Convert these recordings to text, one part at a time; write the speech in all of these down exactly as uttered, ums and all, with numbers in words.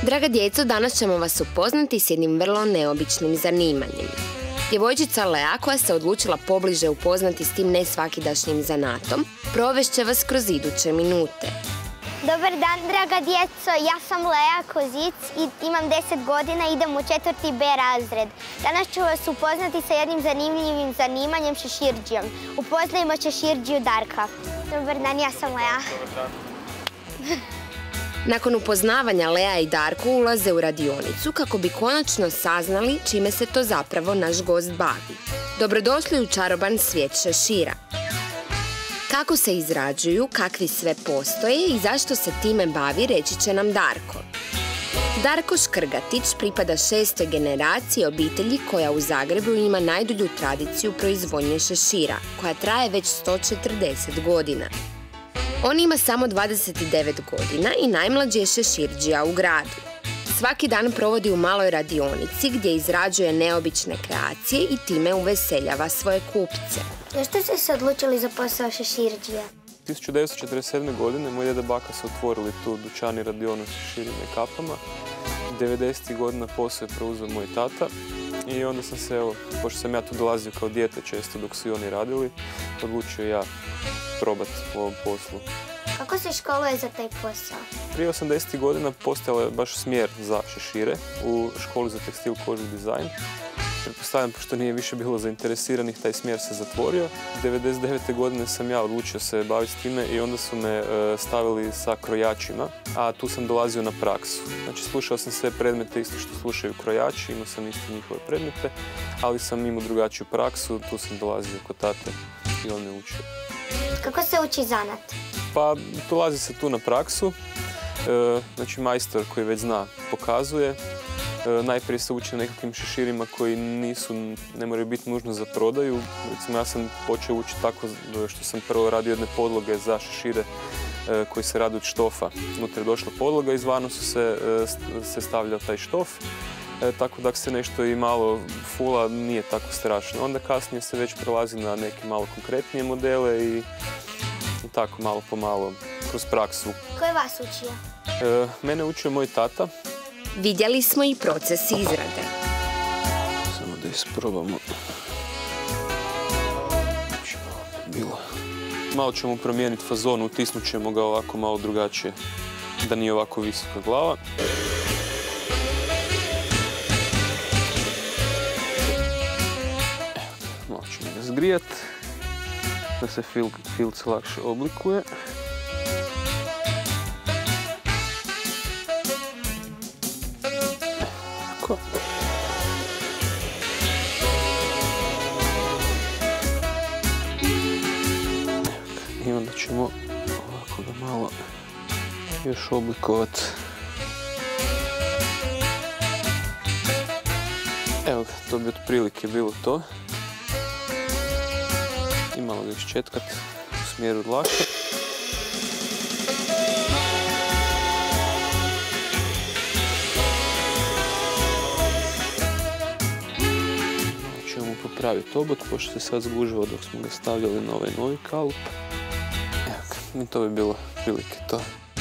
Draga djeco, danas ćemo vas upoznati s jednim vrlo neobičnim zanimanjem. Djevojčica Lea, koja se odlučila pobliže upoznati s tim nesvakidašnjim zanatom, provešće vas kroz iduće minute. Dobar dan, draga djeco, ja sam Lea Kozic i imam deset godina i idem u četvrti B razred. Danas ću vas upoznati sa jednim zanimljivim zanimanjem šeširđijom. Upoznajmo šeširđiju Darka. Dobar dan, ja sam Lea. Dobar dan. Nakon upoznavanja Lea i Darko ulaze u radionicu kako bi konačno saznali čime se to zapravo naš gost bavi. Dobrodošli u čaroban svijet šešira. Kako se izrađuju, kakvi sve postoje i zašto se time bavi, reći će nam Darko. Darko Škrgatić pripada šestoj generaciji obitelji koja u Zagrebu ima najdulju tradiciju proizvodnje šešira, koja traje već sto četrdeset godina. On ima samo dvadeset devet godina i najmlađi je šeširđija u gradu. Svaki dan provodi u maloj radionici gdje izrađuje neobične kreacije i time uveseljava svoje kupce. Zašto ste se odlučili za posao šeširđija? tisuću devetsto četrdeset sedme. godine moj deda i baka su otvorili tu dućan i radionu s šeširima i kapama. devedesetih godina posao je preuzeo moj tata i onda sam se, evo, pošto sam ja tu dolazio kao dijete često dok su i oni radili, odlučio ja probati u ovom poslu. Kako se školuje za taj posao? Prije osamdesetih godina postojala je baš smjer za šešire u školi za tekstil, kožu i dizajn. Pretpostavljam, pošto nije više bilo zainteresiranih, taj smjer se zatvorio. devedeset devete. godine sam ja odlučio se baviti s time i onda su me stavili sa krojačima, a tu sam dolazio na praksu. Znači, slušao sam sve predmete isto što slušaju krojači, imao sam isto njihove predmete, ali sam imao drugačiju praksu, tu sam dolazio kod tate i on me učio. Kako se uči zanat? Pa, dolazi se tu na praksu, znači majstor koji već zna pokazuje. Najprije se uči na nekakvim šeširima koji nisu, ne moraju biti nužno za prodaju. Recimo, ja sam počeo učiti tako što sam prvo radio jedne podloge za šešire koji se radi od štofa. Unutra je došla podloga, izvano su se, se stavljao taj štof. E, tako da se nešto i malo fula, nije tako strašno. Onda kasnije se već prelazi na neke malo konkretnije modele i, i tako malo po malo kroz praksu. Ko je vas učio? E, mene učio moj tata. Vidjeli smo i proces izrade. Samo da isprobamo. Bilo. Malo ćemo promijeniti fazon, utisnut ćemo ga ovako malo drugačije, da nije ovako visoka glava. Malo ćemo ga zgrijati, da se fil, filc lakše oblikuje. Tako. I onda ćemo ovako ga malo još oblikovati. Evo ga, to bi otprilike bilo to. I malo ga iščetkat u smjeru dlake. Malo ćemo popraviti obot, pošto se sad zgužilo dok smo ga stavljali na ovaj novi kalup. Evo ga, i to bi bilo prilike to.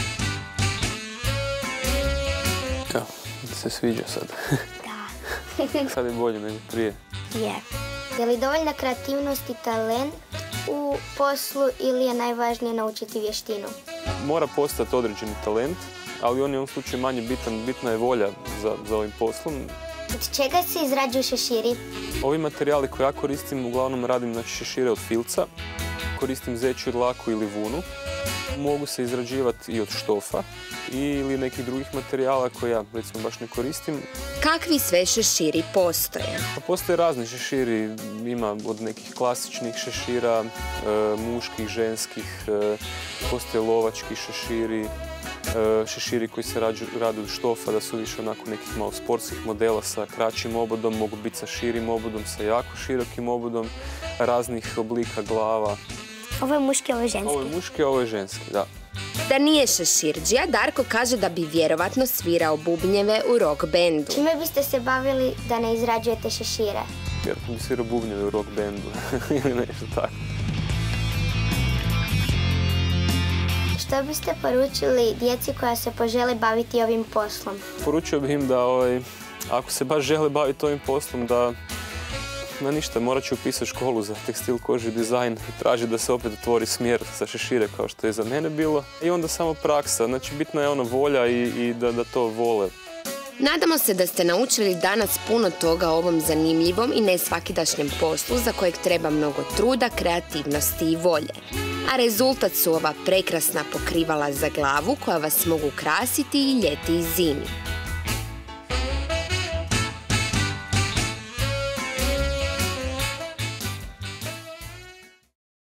Evo, se sviđa sad. Da. Sad je bolje nego prije. Je. Je li dovoljna kreativnost i talent u poslu ili je najvažnije naučiti vještinu? Mora postati određeni talent, ali on je u ovom slučaju manje bitan. Bitna je volja za, za ovim poslom. Od čega se izrađuju šeširi? Ovi materijali koje ja koristim, uglavnom radim znači, šešire od filca. Koristim zečju dlaku ili vunu. Mogu se izrađivati i od štofa ili nekih drugih materijala koje ja recimo baš ne koristim. Kakvi sve šeširi postoje? Pa postoje razni šeširi, ima od nekih klasičnih šešira, e, muških, ženskih, e, postoje lovački šeširi, e, šeširi koji se rade od štofa, da su više onako nekih malo sportskih modela sa kraćim obodom, mogu biti sa širim obodom, sa jako širokim obodom, raznih oblika glava. Ovo je muški, ovo je ženski. Ovo je muški, ovo je ženski, da. Da nije šeširđija, Darko kaže da bi vjerovatno svirao bubnjeve u rock bendu. Čime biste se bavili da ne izrađujete šešire? Vjerojatno bi svirao bubnjeve u rock bendu ili nešto tako. Što biste poručili djeci koja se požele baviti ovim poslom? Poručio bih im da ovaj, ako se baš žele baviti ovim poslom, da na ništa, morat će upisati školu za tekstil, kožu i dizajn i traži da se opet otvori smjer za šešire kao što je za mene bilo. I onda samo praksa, znači bitna je ona volja i, i da, da to vole. Nadamo se da ste naučili danas puno toga o ovom zanimljivom i nesvakidašnjem poslu za kojeg treba mnogo truda, kreativnosti i volje. A rezultat su ova prekrasna pokrivala za glavu koja vas mogu krasiti i ljeti i zimi.